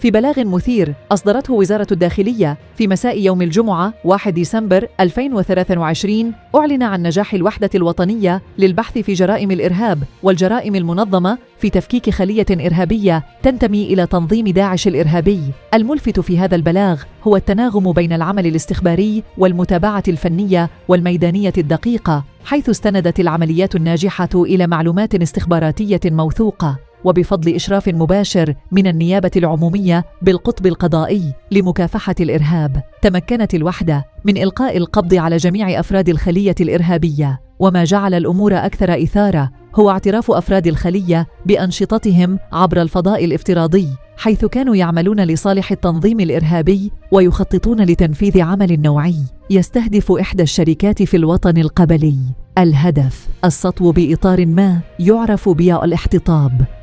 في بلاغ مثير أصدرته وزارة الداخلية في مساء يوم الجمعة 1 ديسمبر 2023 أعلن عن نجاح الوحدة الوطنية للبحث في جرائم الإرهاب والجرائم المنظمة في تفكيك خلية إرهابية تنتمي إلى تنظيم داعش الإرهابي. الملفت في هذا البلاغ هو التناغم بين العمل الاستخباري والمتابعة الفنية والميدانية الدقيقة، حيث استندت العمليات الناجحة إلى معلومات استخباراتية موثوقة، وبفضل إشراف مباشر من النيابة العمومية بالقطب القضائي لمكافحة الإرهاب، تمكنت الوحدة من إلقاء القبض على جميع أفراد الخلية الإرهابية. وما جعل الأمور أكثر إثارة هو اعتراف أفراد الخلية بأنشطتهم عبر الفضاء الافتراضي، حيث كانوا يعملون لصالح التنظيم الإرهابي ويخططون لتنفيذ عمل نوعي يستهدف إحدى الشركات في الوطن القبلي. الهدف السطو بإطار ما يعرف بالاحتطاب،